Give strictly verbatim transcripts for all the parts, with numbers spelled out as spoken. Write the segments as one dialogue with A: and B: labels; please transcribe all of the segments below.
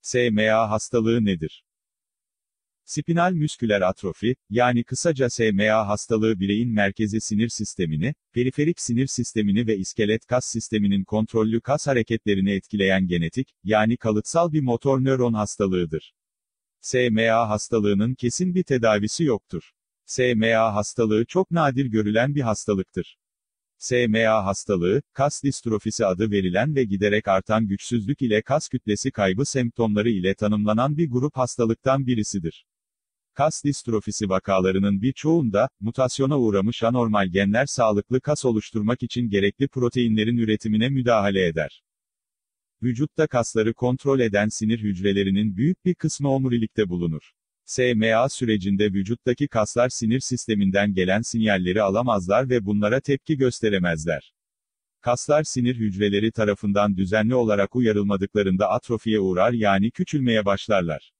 A: S M A hastalığı nedir? Spinal musküler atrofi, yani kısaca S M A hastalığı bireyin merkezi sinir sistemini, periferik sinir sistemini ve iskelet kas sisteminin kontrollü kas hareketlerini etkileyen genetik, yani kalıtsal bir motor nöron hastalığıdır. S M A hastalığının kesin bir tedavisi yoktur. S M A hastalığı çok nadir görülen bir hastalıktır. S M A hastalığı, kas distrofisi adı verilen ve giderek artan güçsüzlük ile kas kütlesi kaybı semptomları ile tanımlanan bir grup hastalıktan birisidir. Kas distrofisi vakalarının birçoğunda, mutasyona uğramış anormal genler sağlıklı kas oluşturmak için gerekli proteinlerin üretimine müdahale eder. Vücutta kasları kontrol eden sinir hücrelerinin büyük bir kısmı omurilikte bulunur. S M A sürecinde vücuttaki kaslar sinir sisteminden gelen sinyalleri alamazlar ve bunlara tepki gösteremezler. Kaslar sinir hücreleri tarafından düzenli olarak uyarılmadıklarında atrofiye uğrar, yani küçülmeye başlarlar.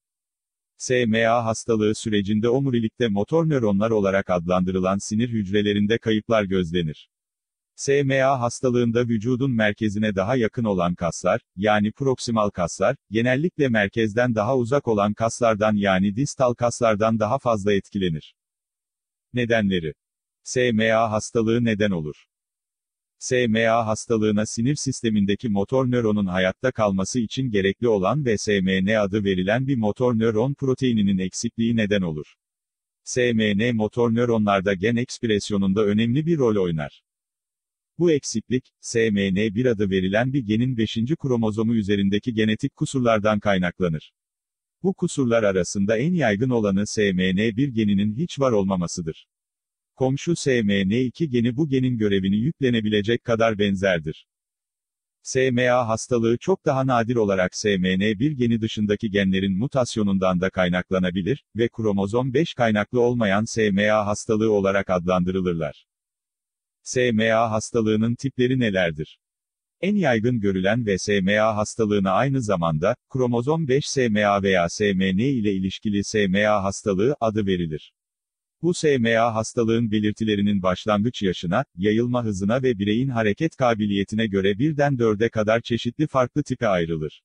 A: S M A hastalığı sürecinde omurilikte motor nöronlar olarak adlandırılan sinir hücrelerinde kayıplar gözlenir. S M A hastalığında vücudun merkezine daha yakın olan kaslar, yani proksimal kaslar, genellikle merkezden daha uzak olan kaslardan yani distal kaslardan daha fazla etkilenir. Nedenleri: S M A hastalığı neden olur? S M A hastalığına sinir sistemindeki motor nöronun hayatta kalması için gerekli olan ve S M N adı verilen bir motor nöron proteininin eksikliği neden olur. S M N motor nöronlarda gen ekspresyonunda önemli bir rol oynar. Bu eksiklik, S M N bir adı verilen bir genin beşinci kromozomu üzerindeki genetik kusurlardan kaynaklanır. Bu kusurlar arasında en yaygın olanı S M N bir geninin hiç var olmamasıdır. Komşu S M N iki geni bu genin görevini yüklenebilecek kadar benzerdir. S M A hastalığı çok daha nadir olarak S M N bir geni dışındaki genlerin mutasyonundan da kaynaklanabilir ve kromozom beş kaynaklı olmayan S M A hastalığı olarak adlandırılırlar. S M A hastalığının tipleri nelerdir? En yaygın görülen ve S M A hastalığına aynı zamanda, kromozom beş S M A veya S M N ile ilişkili S M A hastalığı adı verilir. Bu S M A hastalığın belirtilerinin başlangıç yaşına, yayılma hızına ve bireyin hareket kabiliyetine göre birden dörde kadar çeşitli farklı tipe ayrılır.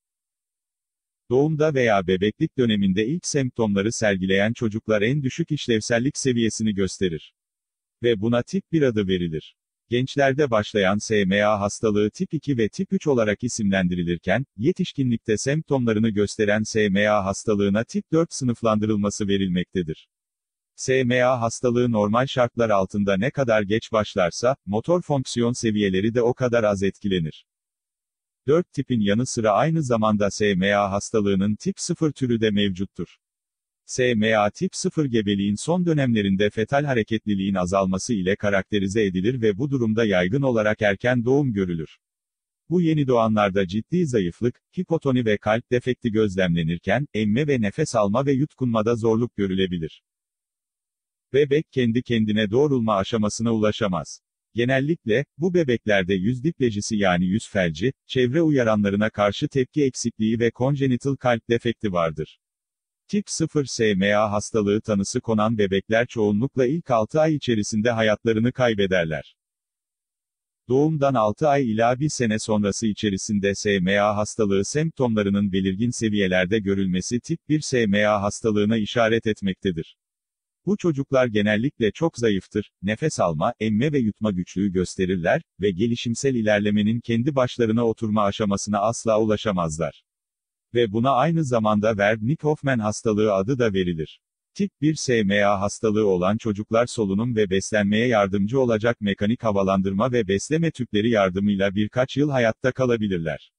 A: Doğumda veya bebeklik döneminde ilk semptomları sergileyen çocuklar en düşük işlevsellik seviyesini gösterir. Ve buna tip bir adı verilir. Gençlerde başlayan S M A hastalığı tip iki ve tip üç olarak isimlendirilirken, yetişkinlikte semptomlarını gösteren S M A hastalığına tip dört sınıflandırılması verilmektedir. S M A hastalığı normal şartlar altında ne kadar geç başlarsa, motor fonksiyon seviyeleri de o kadar az etkilenir. dört tipin yanı sıra aynı zamanda S M A hastalığının tip sıfır türü de mevcuttur. S M A tip sıfır gebeliğin son dönemlerinde fetal hareketliliğin azalması ile karakterize edilir ve bu durumda yaygın olarak erken doğum görülür. Bu yeni doğanlarda ciddi zayıflık, hipotoni ve kalp defekti gözlemlenirken, emme ve nefes alma ve yutkunmada zorluk görülebilir. Bebek kendi kendine doğrulma aşamasına ulaşamaz. Genellikle, bu bebeklerde yüz diplejisi yani yüz felci, çevre uyaranlarına karşı tepki eksikliği ve konjenital kalp defekti vardır. Tip sıfır S M A hastalığı tanısı konan bebekler çoğunlukla ilk altı ay içerisinde hayatlarını kaybederler. Doğumdan altı ay ila bir sene sonrası içerisinde S M A hastalığı semptomlarının belirgin seviyelerde görülmesi tip bir S M A hastalığına işaret etmektedir. Bu çocuklar genellikle çok zayıftır, nefes alma, emme ve yutma güçlüğü gösterirler ve gelişimsel ilerlemenin kendi başlarına oturma aşamasına asla ulaşamazlar. Ve buna aynı zamanda Wernicke-Hoffmann hastalığı adı da verilir. Tip bir S M A hastalığı olan çocuklar solunum ve beslenmeye yardımcı olacak mekanik havalandırma ve besleme tüpleri yardımıyla birkaç yıl hayatta kalabilirler.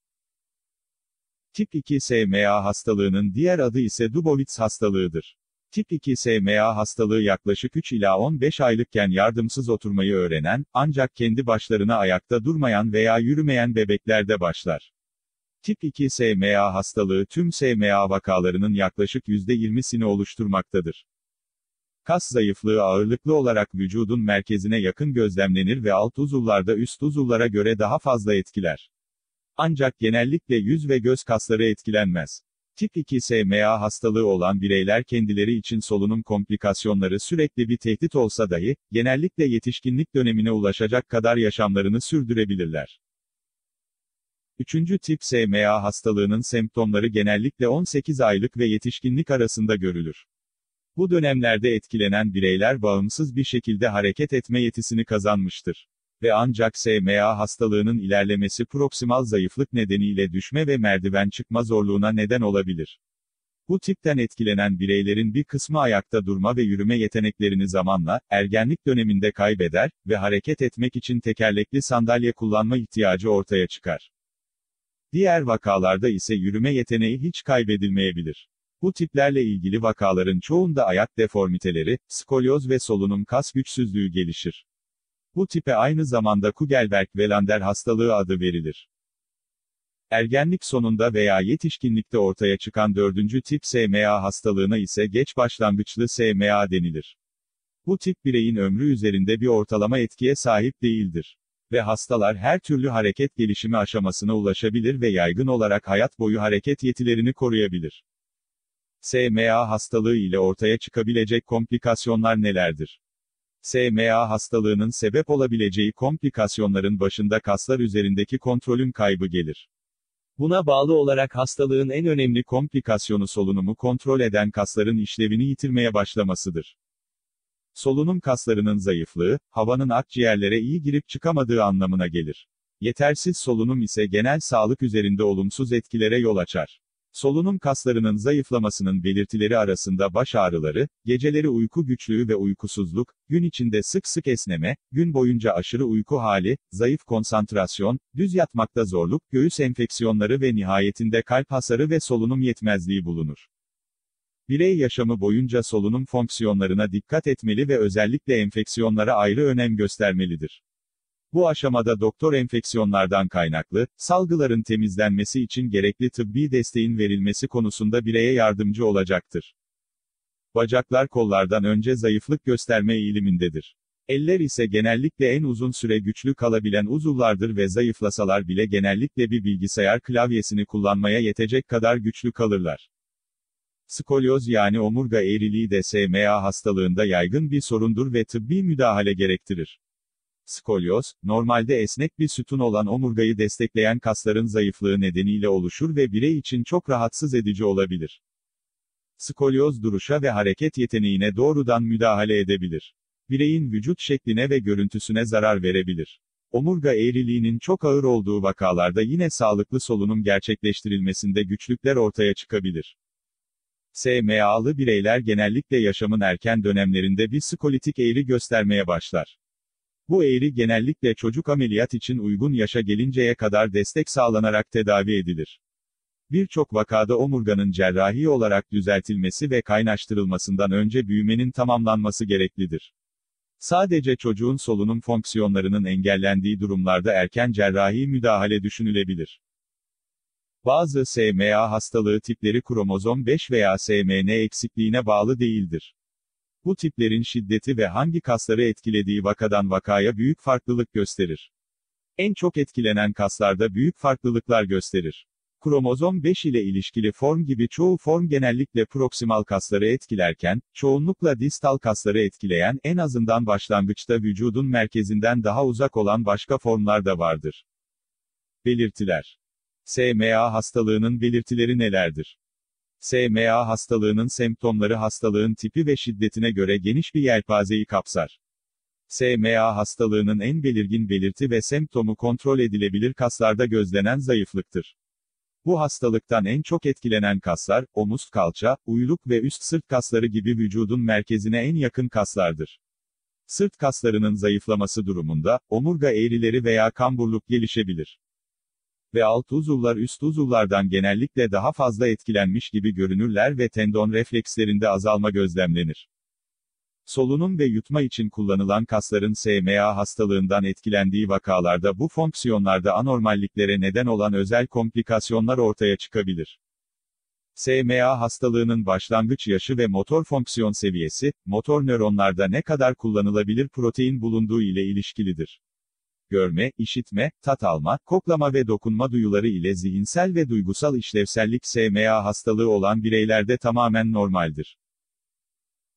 A: Tip iki S M A hastalığının diğer adı ise Dubowitz hastalığıdır. Tip iki S M A hastalığı yaklaşık üç ila on beş aylıkken yardımsız oturmayı öğrenen, ancak kendi başlarına ayakta durmayan veya yürümeyen bebeklerde başlar. Tip iki S M A hastalığı tüm S M A vakalarının yaklaşık yüzde yirmisini oluşturmaktadır. Kas zayıflığı ağırlıklı olarak vücudun merkezine yakın gözlemlenir ve alt uzuvlarda üst uzuvlara göre daha fazla etkiler. Ancak genellikle yüz ve göz kasları etkilenmez. Tip iki S M A hastalığı olan bireyler kendileri için solunum komplikasyonları sürekli bir tehdit olsa dahi, genellikle yetişkinlik dönemine ulaşacak kadar yaşamlarını sürdürebilirler. Üçüncü tip S M A hastalığının semptomları genellikle on sekiz aylık ve yetişkinlik arasında görülür. Bu dönemlerde etkilenen bireyler bağımsız bir şekilde hareket etme yetisini kazanmıştır. Ve ancak S M A hastalığının ilerlemesi proksimal zayıflık nedeniyle düşme ve merdiven çıkma zorluğuna neden olabilir. Bu tipten etkilenen bireylerin bir kısmı ayakta durma ve yürüme yeteneklerini zamanla, ergenlik döneminde kaybeder ve hareket etmek için tekerlekli sandalye kullanma ihtiyacı ortaya çıkar. Diğer vakalarda ise yürüme yeteneği hiç kaybedilmeyebilir. Bu tiplerle ilgili vakaların çoğunda ayak deformiteleri, skolyoz ve solunum kas güçsüzlüğü gelişir. Bu tipe aynı zamanda Kugelberg-Welander hastalığı adı verilir. Ergenlik sonunda veya yetişkinlikte ortaya çıkan dördüncü tip S M A hastalığına ise geç başlangıçlı S M A denilir. Bu tip bireyin ömrü üzerinde bir ortalama etkiye sahip değildir. Ve hastalar her türlü hareket gelişimi aşamasına ulaşabilir ve yaygın olarak hayat boyu hareket yetilerini koruyabilir. S M A hastalığı ile ortaya çıkabilecek komplikasyonlar nelerdir? S M A hastalığının sebep olabileceği komplikasyonların başında kaslar üzerindeki kontrolün kaybı gelir. Buna bağlı olarak hastalığın en önemli komplikasyonu solunumu kontrol eden kasların işlevini yitirmeye başlamasıdır. Solunum kaslarının zayıflığı, havanın akciğerlere iyi girip çıkamadığı anlamına gelir. Yetersiz solunum ise genel sağlık üzerinde olumsuz etkilere yol açar. Solunum kaslarının zayıflamasının belirtileri arasında baş ağrıları, geceleri uyku güçlüğü ve uykusuzluk, gün içinde sık sık esneme, gün boyunca aşırı uyku hali, zayıf konsantrasyon, düz yatmakta zorluk, göğüs enfeksiyonları ve nihayetinde kalp hasarı ve solunum yetmezliği bulunur. Birey yaşamı boyunca solunum fonksiyonlarına dikkat etmeli ve özellikle enfeksiyonlara ayrı önem göstermelidir. Bu aşamada doktor enfeksiyonlardan kaynaklı, salgıların temizlenmesi için gerekli tıbbi desteğin verilmesi konusunda bireye yardımcı olacaktır. Bacaklar kollardan önce zayıflık gösterme eğilimindedir. Eller ise genellikle en uzun süre güçlü kalabilen uzuvlardır ve zayıflasalar bile genellikle bir bilgisayar klavyesini kullanmaya yetecek kadar güçlü kalırlar. Skolyoz yani omurga eğriliği de S M A hastalığında yaygın bir sorundur ve tıbbi müdahale gerektirir. Skolyoz, normalde esnek bir sütun olan omurgayı destekleyen kasların zayıflığı nedeniyle oluşur ve birey için çok rahatsız edici olabilir. Skolyoz duruşa ve hareket yeteneğine doğrudan müdahale edebilir. Bireyin vücut şekline ve görüntüsüne zarar verebilir. Omurga eğriliğinin çok ağır olduğu vakalarda yine sağlıklı solunum gerçekleştirilmesinde güçlükler ortaya çıkabilir. S M A'lı bireyler genellikle yaşamın erken dönemlerinde bir skolitik eğri göstermeye başlar. Bu eğri genellikle çocuk ameliyat için uygun yaşa gelinceye kadar destek sağlanarak tedavi edilir. Birçok vakada omurganın cerrahi olarak düzeltilmesi ve kaynaştırılmasından önce büyümenin tamamlanması gereklidir. Sadece çocuğun solunum fonksiyonlarının engellendiği durumlarda erken cerrahi müdahale düşünülebilir. Bazı S M A hastalığı tipleri kromozom beş veya S M N eksikliğine bağlı değildir. Bu tiplerin şiddeti ve hangi kasları etkilediği vakadan vakaya büyük farklılık gösterir. En çok etkilenen kaslarda büyük farklılıklar gösterir. Kromozom beş ile ilişkili form gibi çoğu form genellikle proksimal kasları etkilerken, çoğunlukla distal kasları etkileyen, en azından başlangıçta vücudun merkezinden daha uzak olan başka formlar da vardır. Belirtiler. S M A hastalığının belirtileri nelerdir? S M A hastalığının semptomları hastalığın tipi ve şiddetine göre geniş bir yelpazeyi kapsar. S M A hastalığının en belirgin belirti ve semptomu kontrol edilebilir kaslarda gözlenen zayıflıktır. Bu hastalıktan en çok etkilenen kaslar, omuz, kalça, uyluk ve üst sırt kasları gibi vücudun merkezine en yakın kaslardır. Sırt kaslarının zayıflaması durumunda, omurga eğrileri veya kamburluk gelişebilir. Ve alt uzuvlar üst uzuvlardan genellikle daha fazla etkilenmiş gibi görünürler ve tendon reflekslerinde azalma gözlemlenir. Solunum ve yutma için kullanılan kasların S M A hastalığından etkilendiği vakalarda bu fonksiyonlarda anormalliklere neden olan özel komplikasyonlar ortaya çıkabilir. S M A hastalığının başlangıç yaşı ve motor fonksiyon seviyesi, motor nöronlarda ne kadar kullanılabilir protein bulunduğu ile ilişkilidir. Görme, işitme, tat alma, koklama ve dokunma duyuları ile zihinsel ve duygusal işlevsellik S M A hastalığı olan bireylerde tamamen normaldir.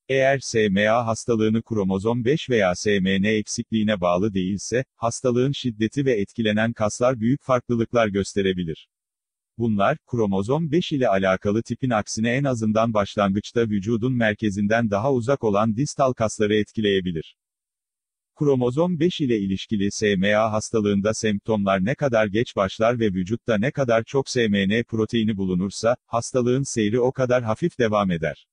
A: Eğer S M A hastalığını kromozom beş veya S M N eksikliğine bağlı değilse, hastalığın şiddeti ve etkilenen kaslar büyük farklılıklar gösterebilir. Bunlar, kromozom beş ile alakalı tipin aksine en azından başlangıçta vücudun merkezinden daha uzak olan distal kasları etkileyebilir. Kromozom beş ile ilişkili S M A hastalığında semptomlar ne kadar geç başlar ve vücutta ne kadar çok S M N proteini bulunursa, hastalığın seyri o kadar hafif devam eder.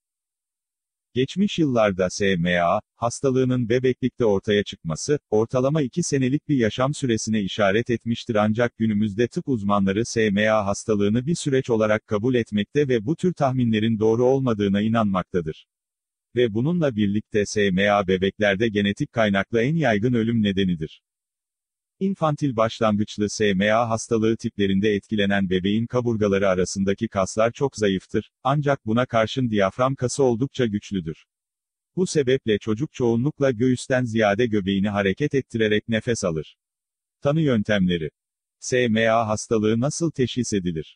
A: Geçmiş yıllarda S M A hastalığının bebeklikte ortaya çıkması, ortalama iki senelik bir yaşam süresine işaret etmiştir ancak günümüzde tıp uzmanları S M A hastalığını bir süreç olarak kabul etmekte ve bu tür tahminlerin doğru olmadığına inanmaktadır. Ve bununla birlikte S M A bebeklerde genetik kaynaklı en yaygın ölüm nedenidir. İnfantil başlangıçlı S M A hastalığı tiplerinde etkilenen bebeğin kaburgaları arasındaki kaslar çok zayıftır, ancak buna karşın diyafram kası oldukça güçlüdür. Bu sebeple çocuk çoğunlukla göğüsten ziyade göbeğini hareket ettirerek nefes alır. Tanı yöntemleri. S M A hastalığı nasıl teşhis edilir?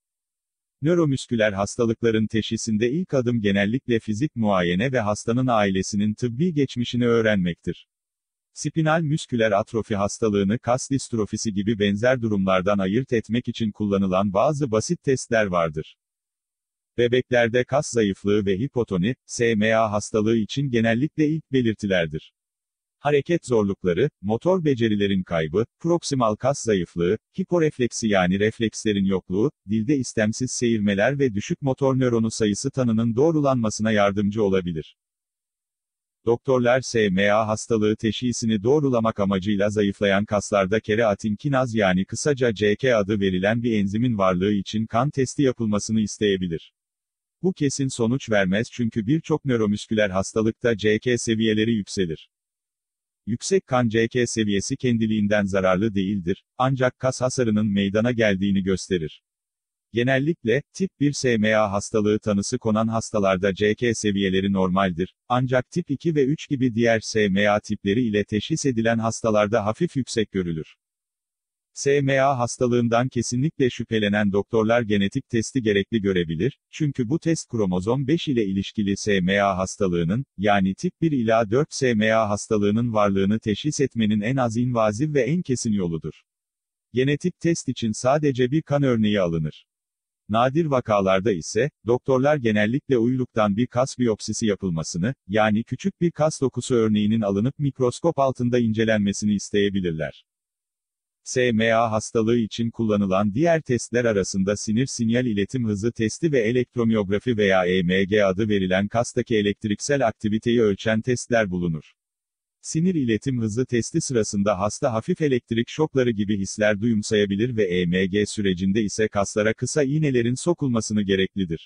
A: Nöromüsküler hastalıkların teşhisinde ilk adım genellikle fizik muayene ve hastanın ailesinin tıbbi geçmişini öğrenmektir. Spinal müsküler atrofi hastalığını kas distrofisi gibi benzer durumlardan ayırt etmek için kullanılan bazı basit testler vardır. Bebeklerde kas zayıflığı ve hipotoni, S M A hastalığı için genellikle ilk belirtilerdir. Hareket zorlukları, motor becerilerin kaybı, proksimal kas zayıflığı, hiporefleksi yani reflekslerin yokluğu, dilde istemsiz seyirmeler ve düşük motor nöronu sayısı tanının doğrulanmasına yardımcı olabilir. Doktorlar S M A hastalığı teşhisini doğrulamak amacıyla zayıflayan kaslarda kereatin kinaz yani kısaca C K adı verilen bir enzimin varlığı için kan testi yapılmasını isteyebilir. Bu kesin sonuç vermez çünkü birçok nöromüsküler hastalıkta C K seviyeleri yükselir. Yüksek kan C K seviyesi kendiliğinden zararlı değildir, ancak kas hasarının meydana geldiğini gösterir. Genellikle, tip bir S M A hastalığı tanısı konan hastalarda C K seviyeleri normaldir, ancak tip iki ve üç gibi diğer S M A tipleri ile teşhis edilen hastalarda hafif yüksek görülür. S M A hastalığından kesinlikle şüphelenen doktorlar genetik testi gerekli görebilir, çünkü bu test kromozom beş ile ilişkili S M A hastalığının, yani tip bir ila dört S M A hastalığının varlığını teşhis etmenin en az invaziv ve en kesin yoludur. Genetik test için sadece bir kan örneği alınır. Nadir vakalarda ise, doktorlar genellikle uyluktan bir kas biyopsisi yapılmasını, yani küçük bir kas dokusu örneğinin alınıp mikroskop altında incelenmesini isteyebilirler. S M A hastalığı için kullanılan diğer testler arasında sinir sinyal iletim hızı testi ve elektromiyografi veya E M G adı verilen kastaki elektriksel aktiviteyi ölçen testler bulunur. Sinir iletim hızı testi sırasında hasta hafif elektrik şokları gibi hisler duyumsayabilir ve E M G sürecinde ise kaslara kısa iğnelerin sokulmasını gereklidir.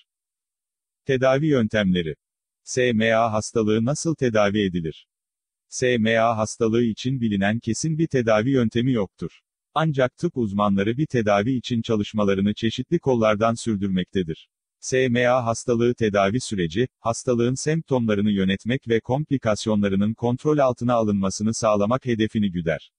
A: Tedavi yöntemleri. S M A hastalığı nasıl tedavi edilir? S M A hastalığı için bilinen kesin bir tedavi yöntemi yoktur. Ancak tıp uzmanları bir tedavi için çalışmalarını çeşitli kollardan sürdürmektedir. S M A hastalığı tedavi süreci, hastalığın semptomlarını yönetmek ve komplikasyonlarının kontrol altına alınmasını sağlamak hedefini güder.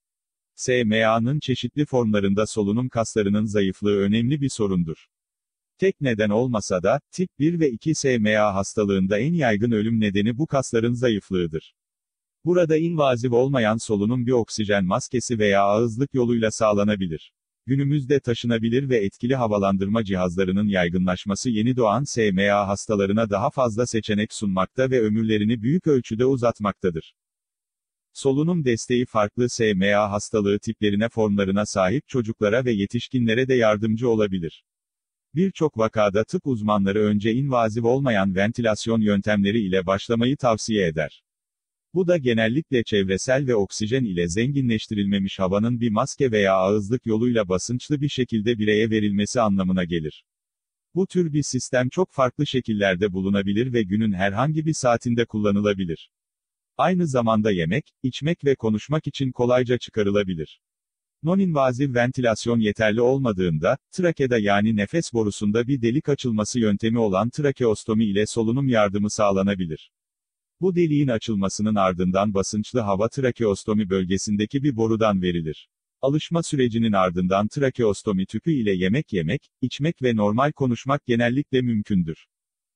A: S M A'nın çeşitli formlarında solunum kaslarının zayıflığı önemli bir sorundur. Tek neden olmasa da, tip bir ve iki S M A hastalığında en yaygın ölüm nedeni bu kasların zayıflığıdır. Burada invaziv olmayan solunum bir oksijen maskesi veya ağızlık yoluyla sağlanabilir. Günümüzde taşınabilir ve etkili havalandırma cihazlarının yaygınlaşması yeni doğan S M A hastalarına daha fazla seçenek sunmakta ve ömürlerini büyük ölçüde uzatmaktadır. Solunum desteği farklı S M A hastalığı tiplerine formlarına sahip çocuklara ve yetişkinlere de yardımcı olabilir. Birçok vakada tıp uzmanları önce invaziv olmayan ventilasyon yöntemleri ile başlamayı tavsiye eder. Bu da genellikle çevresel ve oksijen ile zenginleştirilmemiş havanın bir maske veya ağızlık yoluyla basınçlı bir şekilde bireye verilmesi anlamına gelir. Bu tür bir sistem çok farklı şekillerde bulunabilir ve günün herhangi bir saatinde kullanılabilir. Aynı zamanda yemek, içmek ve konuşmak için kolayca çıkarılabilir. Non-invaziv ventilasyon yeterli olmadığında, trakeda yani nefes borusunda bir delik açılması yöntemi olan trakeostomi ile solunum yardımı sağlanabilir. Bu deliğin açılmasının ardından basınçlı hava trakeostomi bölgesindeki bir borudan verilir. Alışma sürecinin ardından trakeostomi tüpü ile yemek yemek, içmek ve normal konuşmak genellikle mümkündür.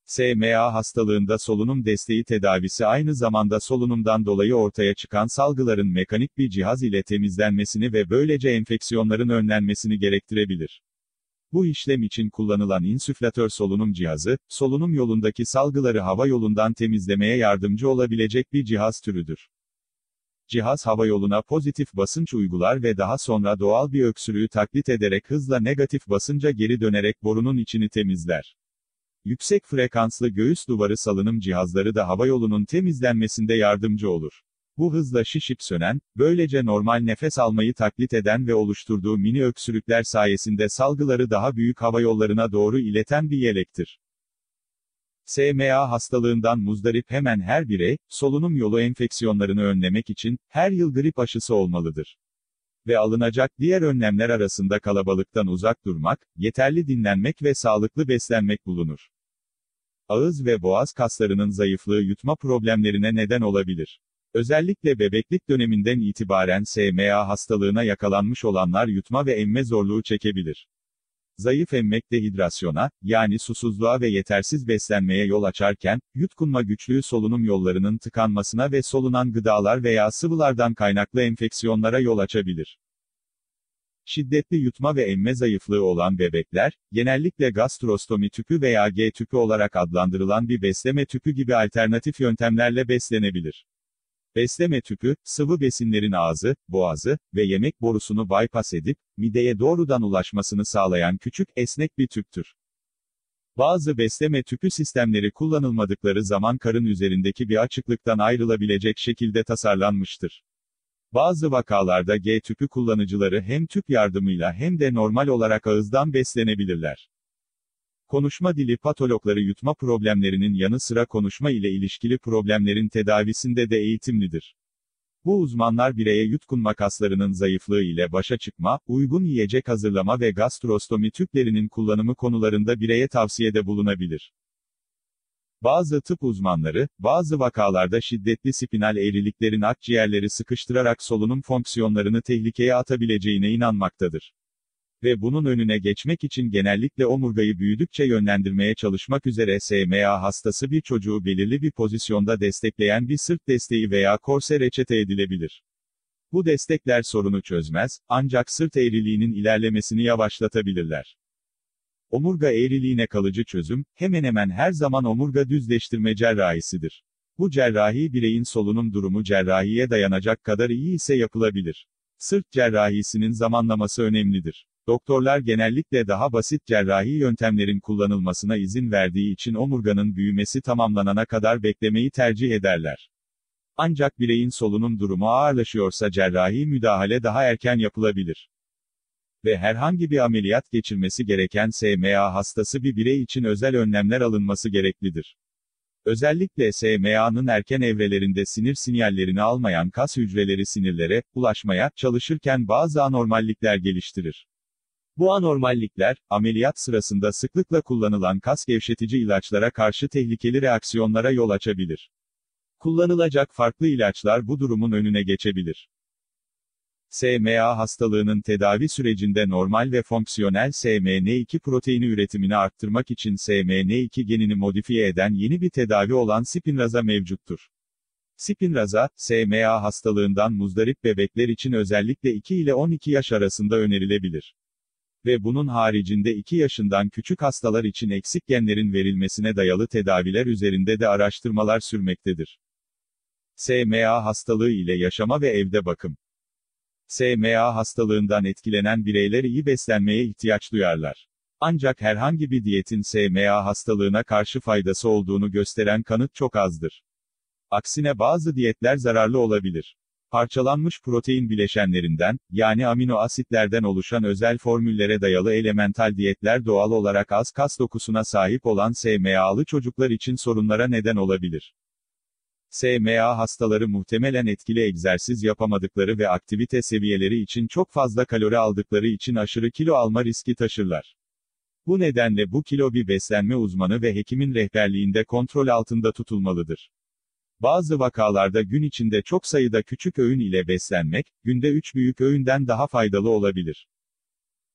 A: S M A hastalığında solunum desteği tedavisi aynı zamanda solunumdan dolayı ortaya çıkan salgıların mekanik bir cihaz ile temizlenmesini ve böylece enfeksiyonların önlenmesini gerektirebilir. Bu işlem için kullanılan insüflatör solunum cihazı, solunum yolundaki salgıları hava yolundan temizlemeye yardımcı olabilecek bir cihaz türüdür. Cihaz hava yoluna pozitif basınç uygular ve daha sonra doğal bir öksürüğü taklit ederek hızla negatif basınca geri dönerek borunun içini temizler. Yüksek frekanslı göğüs duvarı salınım cihazları da havayolunun temizlenmesinde yardımcı olur. Bu hızla şişip sönen, böylece normal nefes almayı taklit eden ve oluşturduğu mini öksürükler sayesinde salgıları daha büyük havayollarına doğru ileten bir yelektir. S M A hastalığından muzdarip hemen her birey, solunum yolu enfeksiyonlarını önlemek için, her yıl grip aşısı olmalıdır. Ve alınacak diğer önlemler arasında kalabalıktan uzak durmak, yeterli dinlenmek ve sağlıklı beslenmek bulunur. Ağız ve boğaz kaslarının zayıflığı yutma problemlerine neden olabilir. Özellikle bebeklik döneminden itibaren S M A hastalığına yakalanmış olanlar yutma ve emme zorluğu çekebilir. Zayıf emmek dehidrasyona, yani susuzluğa ve yetersiz beslenmeye yol açarken, yutkunma güçlüğü solunum yollarının tıkanmasına ve solunan gıdalar veya sıvılardan kaynaklı enfeksiyonlara yol açabilir. Şiddetli yutma ve emme zayıflığı olan bebekler, genellikle gastrostomi tüpü veya G tüpü olarak adlandırılan bir besleme tüpü gibi alternatif yöntemlerle beslenebilir. Besleme tüpü, sıvı besinlerin ağzı, boğazı ve yemek borusunu bypass edip, mideye doğrudan ulaşmasını sağlayan küçük, esnek bir tüptür. Bazı besleme tüpü sistemleri kullanılmadıkları zaman karın üzerindeki bir açıklıktan ayrılabilecek şekilde tasarlanmıştır. Bazı vakalarda G tüpü kullanıcıları hem tüp yardımıyla hem de normal olarak ağızdan beslenebilirler. Konuşma dili patologları yutma problemlerinin yanı sıra konuşma ile ilişkili problemlerin tedavisinde de eğitimlidir. Bu uzmanlar bireye yutkunma kaslarının zayıflığı ile başa çıkma, uygun yiyecek hazırlama ve gastrostomi tüplerinin kullanımı konularında bireye tavsiyede bulunabilir. Bazı tıp uzmanları, bazı vakalarda şiddetli spinal eğriliklerin akciğerleri sıkıştırarak solunum fonksiyonlarını tehlikeye atabileceğine inanmaktadır. Ve bunun önüne geçmek için genellikle omurgayı büyüdükçe yönlendirmeye çalışmak üzere S M A hastası bir çocuğu belirli bir pozisyonda destekleyen bir sırt desteği veya korse reçete edilebilir. Bu destekler sorunu çözmez, ancak sırt eğriliğinin ilerlemesini yavaşlatabilirler. Omurga eğriliğine kalıcı çözüm, hemen hemen her zaman omurga düzleştirme cerrahisidir. Bu cerrahi bireyin solunum durumu cerrahiye dayanacak kadar iyi ise yapılabilir. Sırt cerrahisinin zamanlaması önemlidir. Doktorlar genellikle daha basit cerrahi yöntemlerin kullanılmasına izin verdiği için omurganın büyümesi tamamlanana kadar beklemeyi tercih ederler. Ancak bireyin solunum durumu ağırlaşıyorsa cerrahi müdahale daha erken yapılabilir. Ve herhangi bir ameliyat geçirmesi gereken S M A hastası bir birey için özel önlemler alınması gereklidir. Özellikle S M A'nın erken evrelerinde sinir sinyallerini almayan kas hücreleri sinirlere ulaşmaya çalışırken bazı anormallikler geliştirir. Bu anormallikler, ameliyat sırasında sıklıkla kullanılan kas gevşetici ilaçlara karşı tehlikeli reaksiyonlara yol açabilir. Kullanılacak farklı ilaçlar bu durumun önüne geçebilir. S M A hastalığının tedavi sürecinde normal ve fonksiyonel S M N iki proteini üretimini arttırmak için S M N iki genini modifiye eden yeni bir tedavi olan Spinraza mevcuttur. Spinraza, S M A hastalığından muzdarip bebekler için özellikle iki ile on iki yaş arasında önerilebilir. Ve bunun haricinde iki yaşından küçük hastalar için eksik genlerin verilmesine dayalı tedaviler üzerinde de araştırmalar sürmektedir. S M A hastalığı ile yaşama ve evde bakım. S M A hastalığından etkilenen bireyler iyi beslenmeye ihtiyaç duyarlar. Ancak herhangi bir diyetin S M A hastalığına karşı faydası olduğunu gösteren kanıt çok azdır. Aksine bazı diyetler zararlı olabilir. Parçalanmış protein bileşenlerinden, yani amino asitlerden oluşan özel formüllere dayalı elemental diyetler doğal olarak az kas dokusuna sahip olan S M A'lı çocuklar için sorunlara neden olabilir. S M A hastaları muhtemelen etkili egzersiz yapamadıkları ve aktivite seviyeleri için çok fazla kalori aldıkları için aşırı kilo alma riski taşırlar. Bu nedenle bu kilo bir beslenme uzmanı ve hekimin rehberliğinde kontrol altında tutulmalıdır. Bazı vakalarda gün içinde çok sayıda küçük öğün ile beslenmek, günde üç büyük öğünden daha faydalı olabilir.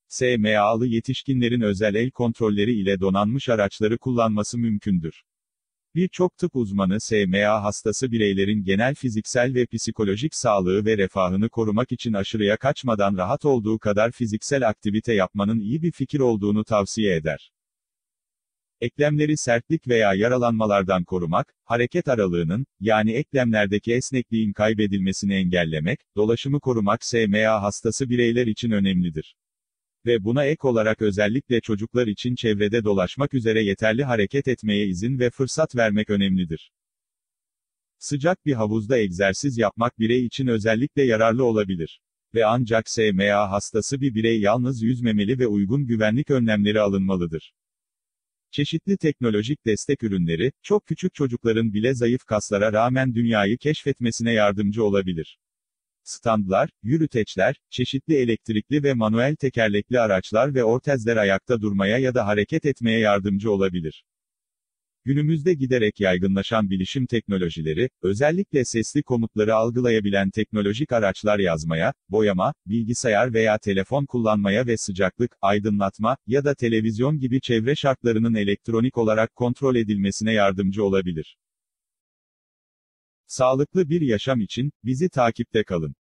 A: S M A'lı yetişkinlerin özel el kontrolleri ile donanmış araçları kullanması mümkündür. Birçok tıp uzmanı S M A hastası bireylerin genel fiziksel ve psikolojik sağlığı ve refahını korumak için aşırıya kaçmadan rahat olduğu kadar fiziksel aktivite yapmanın iyi bir fikir olduğunu tavsiye eder. Eklemleri sertlik veya yaralanmalardan korumak, hareket aralığının, yani eklemlerdeki esnekliğin kaybedilmesini engellemek, dolaşımı korumak S M A hastası bireyler için önemlidir. Ve buna ek olarak özellikle çocuklar için çevrede dolaşmak üzere yeterli hareket etmeye izin ve fırsat vermek önemlidir. Sıcak bir havuzda egzersiz yapmak birey için özellikle yararlı olabilir. Ve ancak S M A hastası bir birey yalnız yüzmemeli ve uygun güvenlik önlemleri alınmalıdır. Çeşitli teknolojik destek ürünleri, çok küçük çocukların bile zayıf kaslara rağmen dünyayı keşfetmesine yardımcı olabilir. Standlar, yürüteçler, çeşitli elektrikli ve manuel tekerlekli araçlar ve ortezler ayakta durmaya ya da hareket etmeye yardımcı olabilir. Günümüzde giderek yaygınlaşan bilişim teknolojileri, özellikle sesli komutları algılayabilen teknolojik araçlar yazmaya, boyama, bilgisayar veya telefon kullanmaya ve sıcaklık, aydınlatma ya da televizyon gibi çevre şartlarının elektronik olarak kontrol edilmesine yardımcı olabilir. Sağlıklı bir yaşam için bizi takipte kalın.